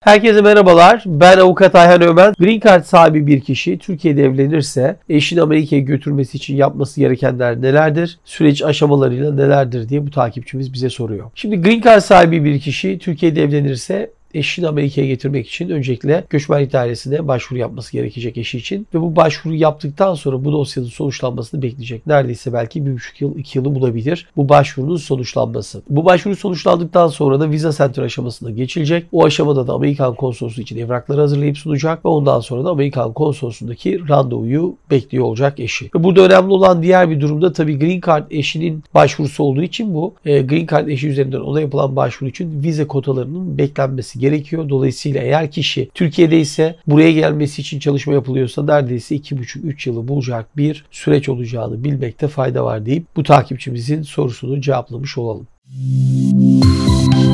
Herkese merhabalar. Ben avukat Ayhan Ömen. Green Card sahibi bir kişi Türkiye'de evlenirse eşini Amerika'ya götürmesi için yapması gerekenler nelerdir? Süreç aşamalarıyla nelerdir diye bu takipçimiz bize soruyor. Şimdi Green Card sahibi bir kişi Türkiye'de evlenirse eşini Amerika'ya getirmek için öncelikle göçmenlik dairesine başvuru yapması gerekecek eşi için. Ve bu başvuruyu yaptıktan sonra bu dosyanın sonuçlanmasını bekleyecek. Neredeyse belki 1,5 yıl, 2 yılı bulabilir bu başvurunun sonuçlanması. Bu başvuru sonuçlandıktan sonra da viza center aşamasına geçilecek. O aşamada da Amerikan konsolosluğu için evrakları hazırlayıp sunacak ve ondan sonra da Amerikan konsolosluğundaki randevuyu bekliyor olacak eşi. Ve burada önemli olan diğer bir durumda tabii Green Card eşinin başvurusu olduğu için bu Green Card eşi üzerinden ona yapılan başvuru için vize kotalarının beklenmesi gerekiyor. Dolayısıyla eğer kişi Türkiye'de ise buraya gelmesi için çalışma yapılıyorsa neredeyse 2,5-3 yılı bulacak bir süreç olacağını bilmekte fayda var deyip bu takipçimizin sorusunu cevaplamış olalım.